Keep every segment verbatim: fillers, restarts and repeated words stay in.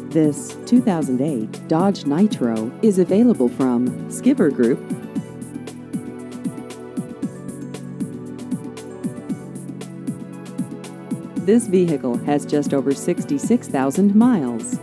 This two thousand eight Dodge Nitro is available from Skipper Group. This vehicle has just over sixty-six thousand miles.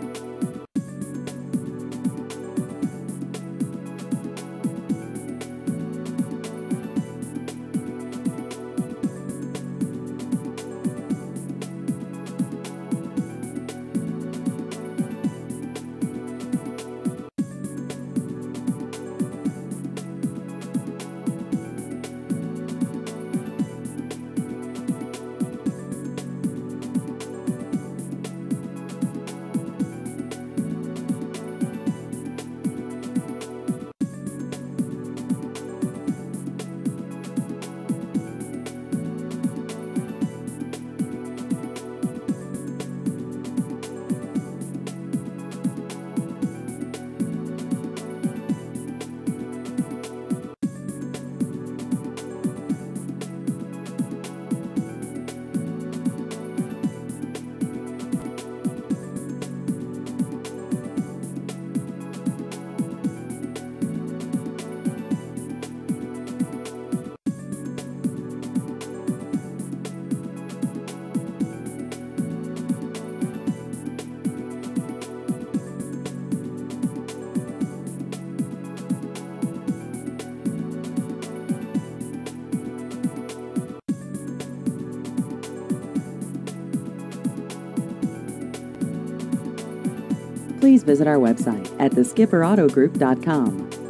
Please visit our website at the skipper auto group dot com.